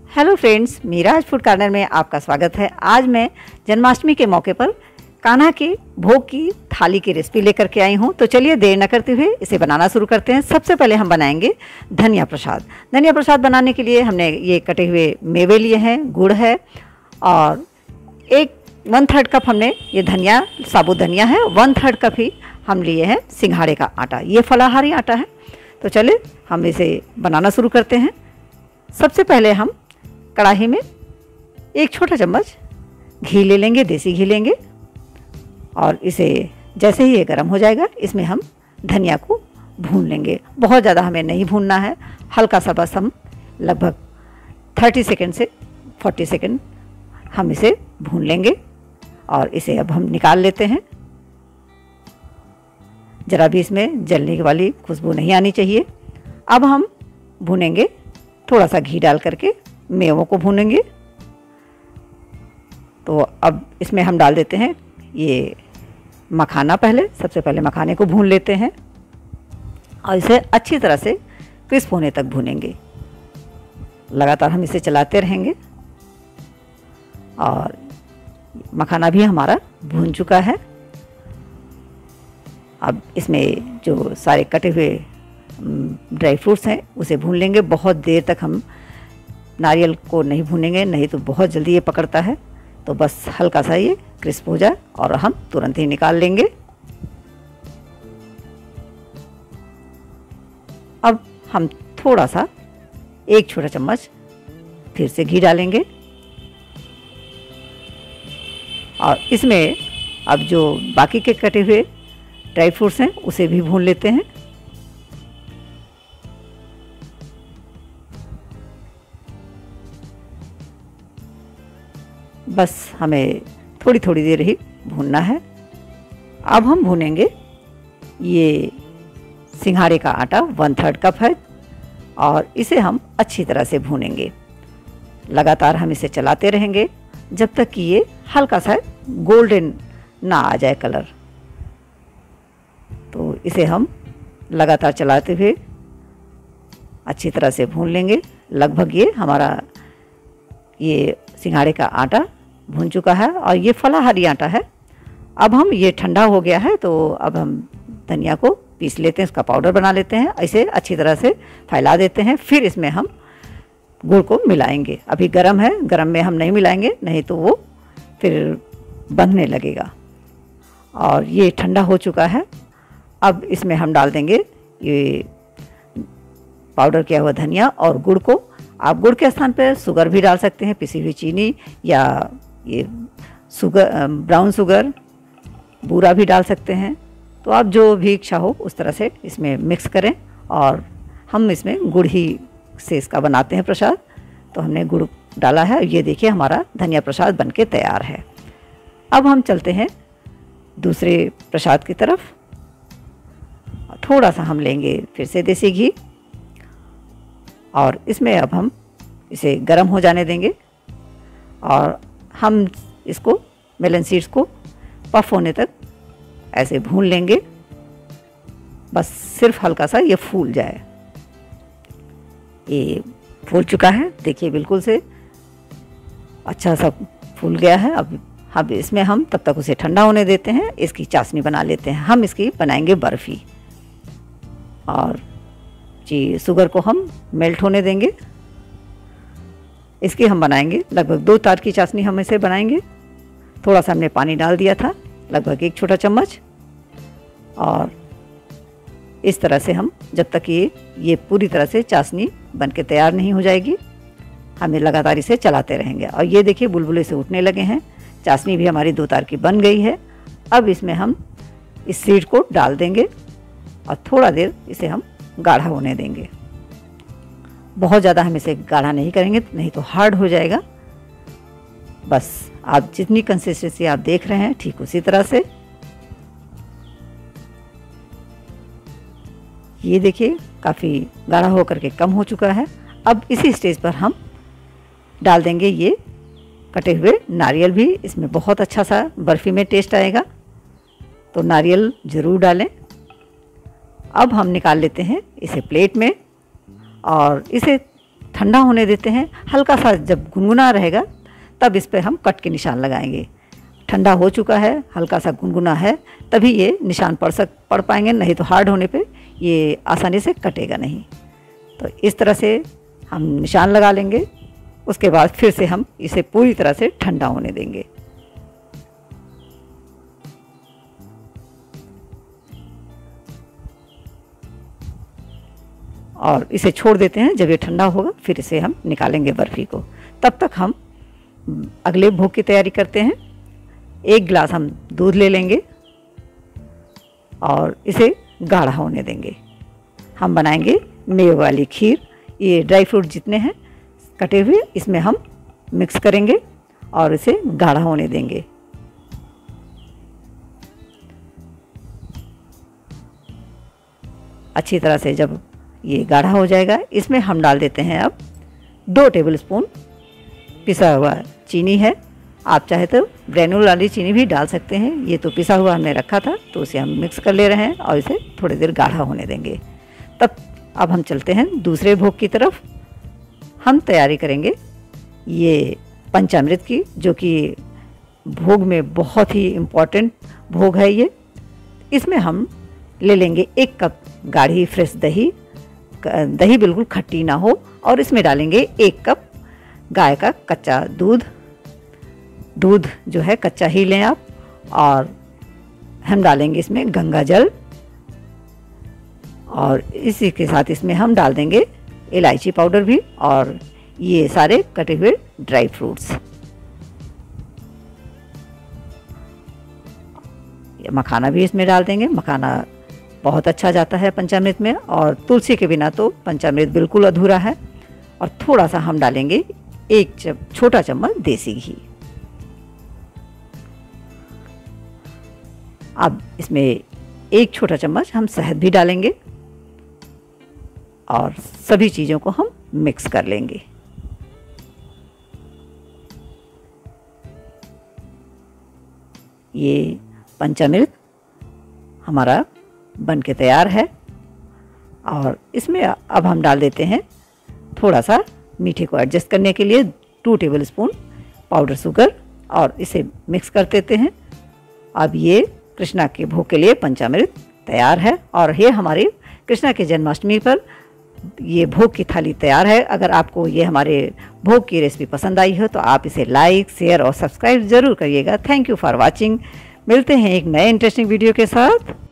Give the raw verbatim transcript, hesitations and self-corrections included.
Hello friends, Meraj food corner में आपका स्वागत है। आज मैं जन्माष्टमी के मौके पर कान्हा के भोग की थाली की रेसिपी लेकर के आई हूँ। तो चलिए देर न करते हुए इसे बनाना शुरू करते हैं। सबसे पहले हम बनाएंगे धनिया प्रसाद। धनिया प्रसाद बनाने के लिए हमने ये कटे हुए मेवे लिए हैं, गुड़ है और एक वन थर्ड कप हमने ये धनिया, साबुत धनिया है। वन थर्ड कप ही हम लिए हैं सिंघाड़े का आटा, ये फलाहारी आटा है। तो चलिए हम इसे बनाना शुरू करते हैं। सबसे पहले हम कढ़ाई में एक छोटा चम्मच घी ले लेंगे, देसी घी लेंगे और इसे जैसे ही ये गर्म हो जाएगा इसमें हम धनिया को भून लेंगे। बहुत ज़्यादा हमें नहीं भूनना है, हल्का सा बस हम लगभग तीस सेकंड से चालीस सेकंड हम इसे भून लेंगे और इसे अब हम निकाल लेते हैं। ज़रा भी इसमें जलने वाली खुशबू नहीं आनी चाहिए। अब हम भूनेंगे, थोड़ा सा घी डाल करके मेवों को भूनेंगे। तो अब इसमें हम डाल देते हैं ये मखाना। पहले सबसे पहले मखाने को भून लेते हैं और इसे अच्छी तरह से क्रिस्प होने तक भूनेंगे। लगातार हम इसे चलाते रहेंगे और मखाना भी हमारा भून चुका है। अब इसमें जो सारे कटे हुए ड्राई फ्रूट्स हैं उसे भून लेंगे। बहुत देर तक हम नारियल को नहीं भूनेंगे, नहीं तो बहुत जल्दी ये पकड़ता है। तो बस हल्का सा ये क्रिस्प हो जाए और हम तुरंत ही निकाल लेंगे। अब हम थोड़ा सा एक छोटा चम्मच फिर से घी डालेंगे और इसमें अब जो बाकी के कटे हुए ड्राई फ्रूट्स हैं उसे भी भून लेते हैं। बस हमें थोड़ी थोड़ी देर ही भूनना है। अब हम भूनेंगे ये सिंघाड़े का आटा, वन थर्ड कप है और इसे हम अच्छी तरह से भूनेंगे। लगातार हम इसे चलाते रहेंगे जब तक कि ये हल्का सा गोल्डन ना आ जाए कलर। तो इसे हम लगातार चलाते हुए अच्छी तरह से भून लेंगे। लगभग ये हमारा ये सिंघाड़े का आटा भून चुका है और ये फलाहारी आटा है। अब हम ये ठंडा हो गया है तो अब हम धनिया को पीस लेते हैं, इसका पाउडर बना लेते हैं। इसे अच्छी तरह से फैला देते हैं। फिर इसमें हम गुड़ को मिलाएंगे। अभी गरम है, गरम में हम नहीं मिलाएंगे, नहीं तो वो फिर बंधने लगेगा। और ये ठंडा हो चुका है। अब इसमें हम डाल देंगे ये पाउडर किया हुआ धनिया और गुड़ को। आप गुड़ के स्थान पर शुगर भी डाल सकते हैं, पिसी हुई चीनी या ये शुगर, ब्राउन शुगर, बूरा भी डाल सकते हैं। तो आप जो भी इच्छा हो उस तरह से इसमें मिक्स करें। और हम इसमें गुड़ ही से इसका बनाते हैं प्रसाद। तो हमने गुड़ डाला है। ये देखिए हमारा धनिया प्रसाद बनके तैयार है। अब हम चलते हैं दूसरे प्रसाद की तरफ। थोड़ा सा हम लेंगे फिर से देसी घी और इसमें अब हम इसे गर्म हो जाने देंगे और हम इसको मेलन सीड्स को पफ होने तक ऐसे भून लेंगे। बस सिर्फ हल्का सा ये फूल जाए। ये फूल चुका है, देखिए बिल्कुल से अच्छा सा फूल गया है। अब अब इसमें हम तब तक उसे ठंडा होने देते हैं। इसकी चाशनी बना लेते हैं। हम इसकी बनाएंगे बर्फ़ी और जी शुगर को हम मेल्ट होने देंगे। इसकी हम बनाएंगे लगभग दो तार की चाशनी हम इसे बनाएंगे। थोड़ा सा हमने पानी डाल दिया था, लगभग एक छोटा चम्मच। और इस तरह से हम जब तक ये ये पूरी तरह से चाशनी बन के तैयार नहीं हो जाएगी, हमें लगातार इसे चलाते रहेंगे। और ये देखिए बुलबुले से उठने लगे हैं। चाशनी भी हमारी दो तार की बन गई है। अब इसमें हम इस सीड को डाल देंगे और थोड़ा देर इसे हम गाढ़ा होने देंगे। बहुत ज़्यादा हम इसे गाढ़ा नहीं करेंगे, नहीं तो हार्ड हो जाएगा। बस आप जितनी कंसिस्टेंसी आप देख रहे हैं ठीक उसी तरह से। ये देखिए काफ़ी गाढ़ा होकर के कम हो चुका है। अब इसी स्टेज पर हम डाल देंगे ये कटे हुए नारियल भी। इसमें बहुत अच्छा सा बर्फ़ी में टेस्ट आएगा, तो नारियल ज़रूर डालें। अब हम निकाल लेते हैं इसे प्लेट में और इसे ठंडा होने देते हैं। हल्का सा जब गुनगुना रहेगा तब इस पर हम कट के निशान लगाएंगे। ठंडा हो चुका है, हल्का सा गुनगुना है, तभी ये निशान पड़ सक पड़ पाएंगे, नहीं तो हार्ड होने पे ये आसानी से कटेगा नहीं। तो इस तरह से हम निशान लगा लेंगे। उसके बाद फिर से हम इसे पूरी तरह से ठंडा होने देंगे। और इसे छोड़ देते हैं। जब ये ठंडा होगा फिर इसे हम निकालेंगे बर्फ़ी को। तब तक हम अगले भोग की तैयारी करते हैं। एक गिलास हम दूध ले लेंगे और इसे गाढ़ा होने देंगे। हम बनाएंगे मेवे वाली खीर। ये ड्राई फ्रूट जितने हैं कटे हुए इसमें हम मिक्स करेंगे और इसे गाढ़ा होने देंगे। अच्छी तरह से जब ये गाढ़ा हो जाएगा, इसमें हम डाल देते हैं अब दो टेबलस्पून पिसा हुआ चीनी है। आप चाहे तो ग्रेनुल वाली चीनी भी डाल सकते हैं। ये तो पिसा हुआ हमने रखा था तो उसे हम मिक्स कर ले रहे हैं और इसे थोड़ी देर गाढ़ा होने देंगे। तब अब हम चलते हैं दूसरे भोग की तरफ। हम तैयारी करेंगे ये पंचामृत की, जो कि भोग में बहुत ही इम्पोर्टेंट भोग है ये। इसमें हम ले लेंगे एक कप गाढ़ी फ्रेश दही। दही बिल्कुल खट्टी ना हो, और इसमें डालेंगे एक कप गाय का कच्चा दूध। दूध जो है कच्चा ही लें आप। और हम डालेंगे इसमें गंगा जल, और इसी के साथ इसमें हम डाल देंगे इलायची पाउडर भी, और ये सारे कटे हुए ड्राई फ्रूट्स। मखाना भी इसमें डाल देंगे। मखाना बहुत अच्छा जाता है पंचामृत में, और तुलसी के बिना तो पंचामृत बिल्कुल अधूरा है। और थोड़ा सा हम डालेंगे एक चम, छोटा चम्मच देसी घी। अब इसमें एक छोटा चम्मच हम शहद भी डालेंगे और सभी चीज़ों को हम मिक्स कर लेंगे। ये पंचामृत हमारा बन के तैयार है। और इसमें अब हम डाल देते हैं थोड़ा सा मीठे को एडजस्ट करने के लिए टू टेबलस्पून पाउडर शुगर, और इसे मिक्स कर देते हैं। अब ये कृष्णा के भोग के लिए पंचामृत तैयार है, और ये हमारे कृष्णा के जन्माष्टमी पर ये भोग की थाली तैयार है। अगर आपको ये हमारे भोग की रेसिपी पसंद आई हो तो आप इसे लाइक, शेयर और सब्सक्राइब ज़रूर करिएगा। Thank you for watching. मिलते हैं एक नए इंटरेस्टिंग वीडियो के साथ।